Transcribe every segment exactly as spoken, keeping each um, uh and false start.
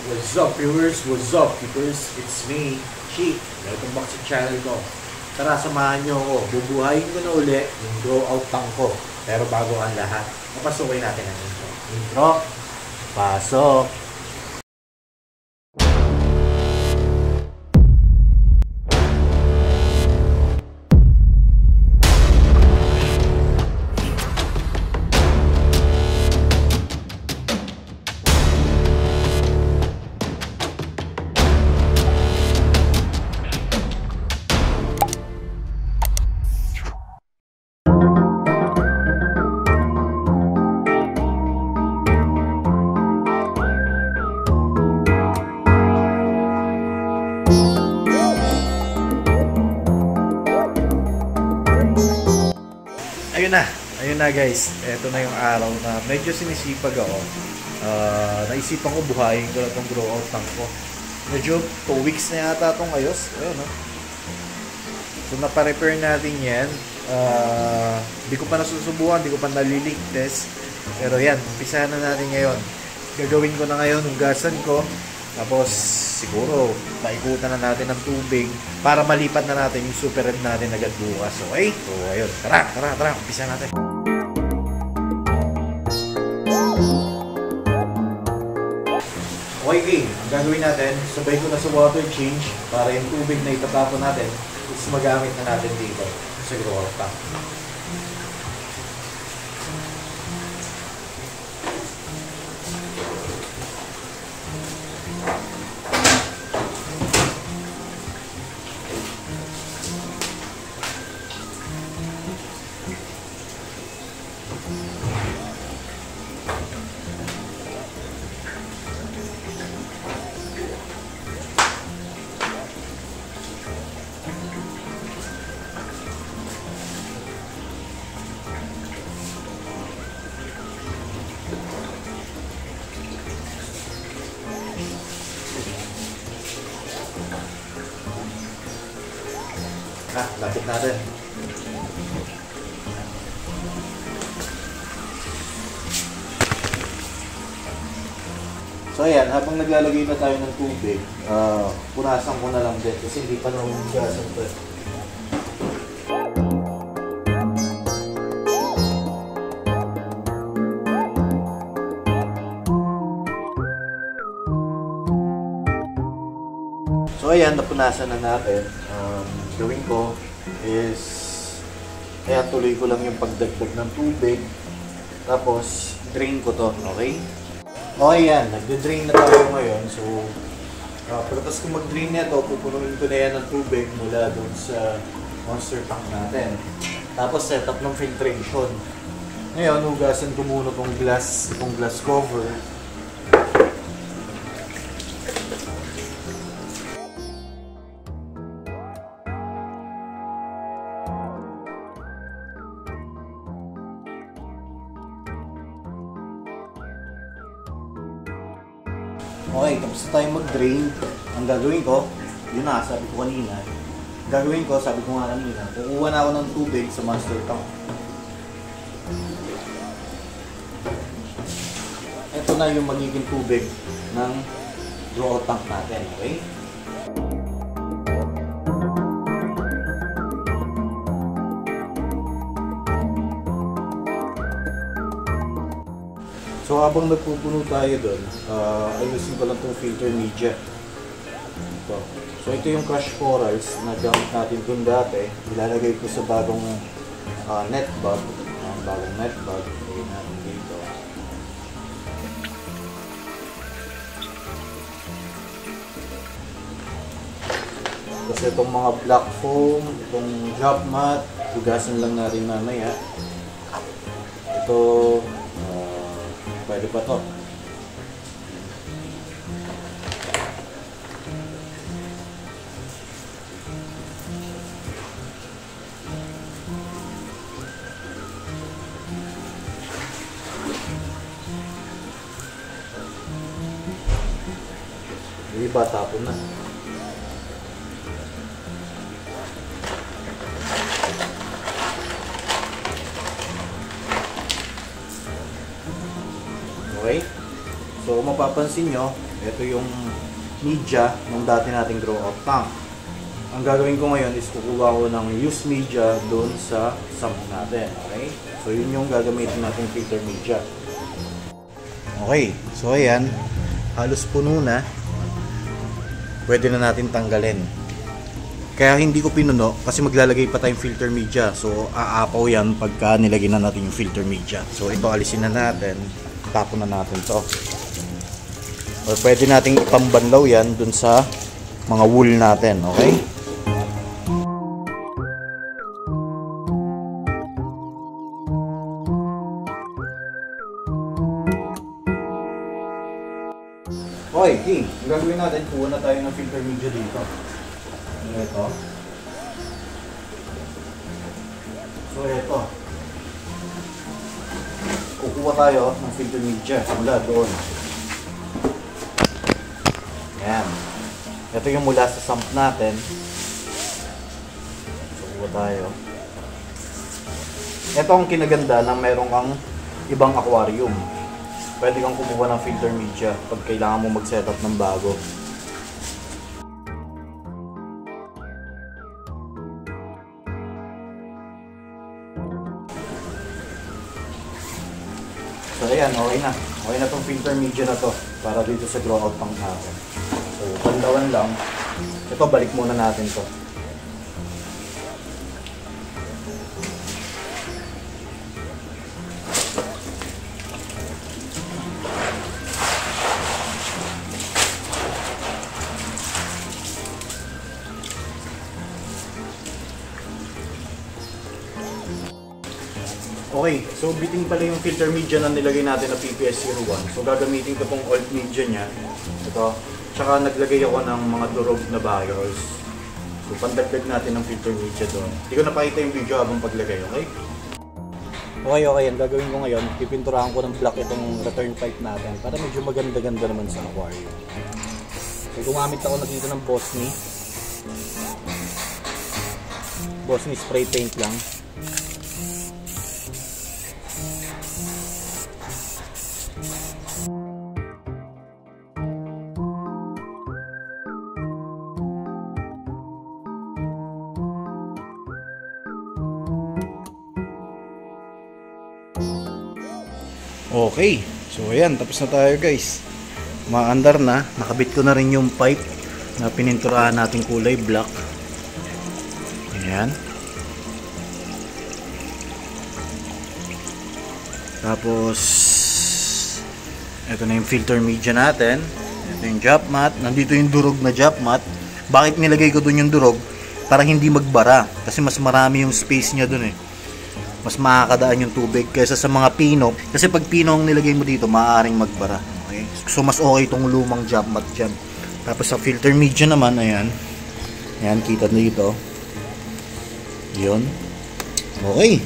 What's up viewers? What's up keepers? It's me, Chi. Welcome back sa channel ko. Tara, samahan nyo ako. Bubuhayin ko na uli yung grow out tank ko. Pero bago ang lahat, papasukin natin ang intro. Intro, pasok! Ayun na, ayun na guys. Ito na yung araw na medyo sinisipag ako. Uh, naisipan ko buhayin ko na itong grow out tank ko. Medyo two weeks na yata itong ayos. Ayun, no? So napa-repair natin yan. Uh, di ko pa nasusubukan, di ko pa nalilink test. Pero yan, umpisahan na natin ngayon. Gagawin ko na ngayon, hugasan ko. Tapos siguro paikutan na natin ng tubig para malipat na natin yung super red natin agad bukas. Okay? So ayun, tara, tara, tara, umpisa natin. Okay, game. Ang gagawin natin, sabay ko na sa water change para yung tubig na itatapon natin is magamit na natin dito sa grow out tank. Ah, lapit natin. So ayan, habang naglalagay na tayo ng tubig, uh, punasan ko na lang din kasi hindi pa nahuhugasan ito. So ayan, napunasan na natin. Um, gawin ko is kaya tuloy ko lang yung pagdagdag ng tubig tapos drain ko to, okay? Okay yan, nagde-drain na tayo ngayon. So uh, pagkatapos ko mag-drain na ito, pupunuin ko na yan ng tubig mula dun sa monster tank natin. Tapos set up ng filtration. Ngayon, hugasan ko muna tong glass, tong glass cover. Okay, tapos na tayo mag-drain. Ang gagawin ko, yun na, sabi ko kanina. Gagawin ko, sabi ko nga kanina, kukuha na ako ng tubig sa monster tank. Ito na yung magiging tubig ng grow out tank natin, okay? So habang nagpupuno tayo doon, uh, ayusin ko lang itong filter media. Ito. So ito yung crushed corals na gamit natin doon dati. Ilalagay ko sa bagong uh, net bag. Ang bagong net bag. Ilagay natin dito. Tapos itong mga black foam, itong drop mat, hugasan lang natin mamaya. Ito, pwede pa to. Yung iba tapon na. Okay? So mapapansin nyo, Ito yung media ng dati nating grow out tank. Ang gagawin ko ngayon is kukuha ko ng used media doon sa sump natin. Okay? So yun yung gagamitin nating filter media. Okay, so ayan, halos puno na. Pwede na natin tanggalin. Kaya hindi ko pinuno kasi maglalagay pa tayong filter media. So aapaw yan pagka nilagay na natin yung filter media. So ito alisin na natin, tapon na natin to. Or pwede nating ipambanlaw yan dun sa mga wool natin, okay? Okay, King, ang gagawin natin, kuha na tayo ng filter media dito. Ito. So, ito. Kukuha tayo ng filter media mula doon. Yan. Ito yung mula sa sump natin. So, kuha tayo. Ito ang kinaganda na meron kang ibang aquarium. Pwede kang kumuha ng filter media pag kailangan mo mag-setup ng bago. So ayan, okay na. Okay na tong filter media na to para dito sa grow out tank natin. So pandawan lang. Ito, balik muna natin to. Okay, so biting pala yung filter media na nilagay natin na P P S zero one. So gagamitin ko pong old media niya. Ito. Tsaka naglagay ako ng mga durog na barrels. So pandagdag natin ng filter media doon. Hindi ko napakita yung video habang paglagay, okay? Okay, okay. Ang gagawin ko ngayon, pipinturahan ko ng black itong return pipe natin para medyo maganda-ganda naman sa aquarium. So gumamit ako na dito ng Bosny. Bosny spray paint lang. Okay, so ayan, tapos na tayo guys. Maandar na, nakabit ko na rin yung pipe na pininturahan nating kulay black. Ayan. Tapos ito na yung filter media natin. Ito yung drop mat. Nandito yung durog na drop mat. Bakit nilagay ko dun yung durog? Para hindi magbara, kasi mas marami yung space niya dun eh. Mas makakadaan yung tubig kaysa sa mga pino. Kasi pag pino ang nilagay mo dito, maaaring magbara. Okay? So mas okay itong lumang drop mat dyan. Tapos sa filter media naman, ayan. Ayan, kita dito. Yun. Okay.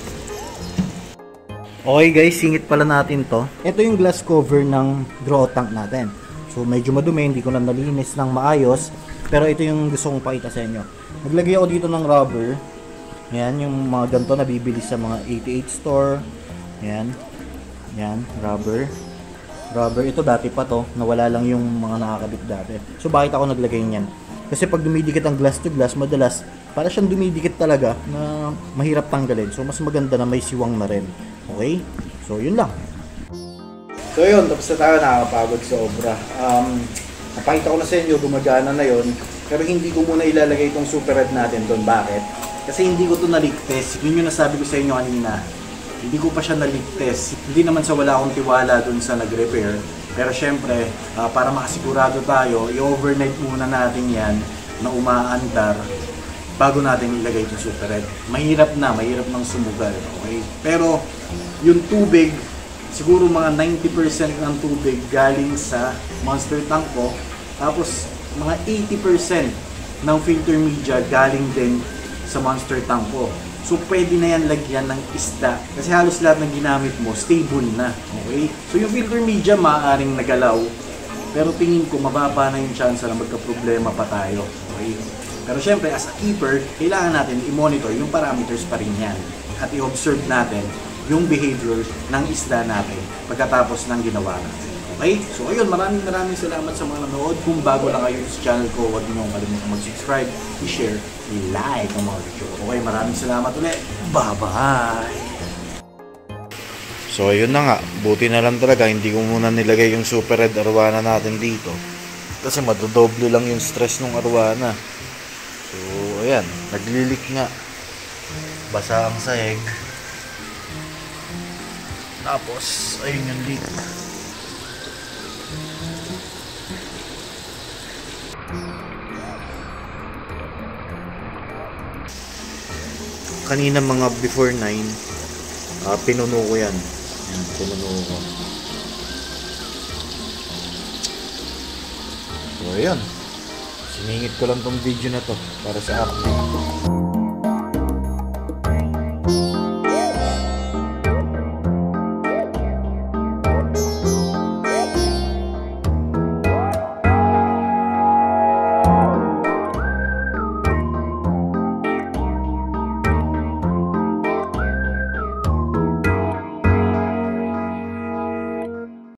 Okay guys, singit pala natin to. Ito yung glass cover ng grow out tank natin. So medyo madumi, hindi ko na nalinis ng maayos. Pero ito yung gusto kong pakita sa inyo. Naglagay ako dito ng rubber. Yan, yung mga ganito na bibili sa mga eighty-eight store. Yan. Yan, rubber. Rubber. Ito dati pa to. Nawala lang yung mga nakakabit dati. So, bakit ako naglagay niyan? Kasi pag dumidikit ang glass to glass, madalas, para siyang dumidikit talaga na mahirap tanggalin. So, mas maganda na may siwang na rin. Okay? So, yun lang. So, yun. Tapos na tayo, nakakapagod sa obra. Um, napakita ko na sa inyo, gumagana na yun. Pero hindi ko muna ilalagay itong super red natin doon. Bakit? Kasi hindi ko ito na-leak-test. Yun yung nasabi ko sa inyo kanina. Hindi ko pa siya na-leak-test. Hindi naman sa wala akong tiwala dun sa nag-repair. Pero syempre, uh, para makasigurado tayo, i-overnight muna natin yan na umaandar bago natin ilagay itong super red. Mahirap na, mahirap nang sumugal. Okay? Pero yung tubig, siguro mga ninety percent ng tubig galing sa monster tank ko. Tapos mga eighty percent ng filter media galing din sa monster tank ko. So pwede na yan lagyan ng isda kasi halos lahat ng ginamit mo stable na. Okay? So yung filter media maaaring nagalaw pero tingin ko mababa na yung chance na magka-problema pa tayo. Okay? Pero syempre as a keeper, kailangan natin i-monitor yung parameters pa rin yan at i-observe natin yung behavior ng isda natin pagkatapos ng ginawa natin. Okay? So ayun, maraming maraming salamat sa mga nanood. Kung bago lang kayo sa channel ko, huwag niyo kalimutan mag-subscribe, i-share, i-like ang mga video ko. Okay, maraming salamat ulit. Bye-bye! So ayun na nga, buti na lang talaga hindi ko muna nilagay yung super red arwana natin dito. Kasi madodoble lang yung stress ng arwana. So ayan, naglilik nga. Basa ang sahig. Tapos, ayun yung leak. Kanina mga before nine, uh, pinuno ko yan. Yan, pinuno ko. So, ayan. Siningit ko lang tong video na to para sa update.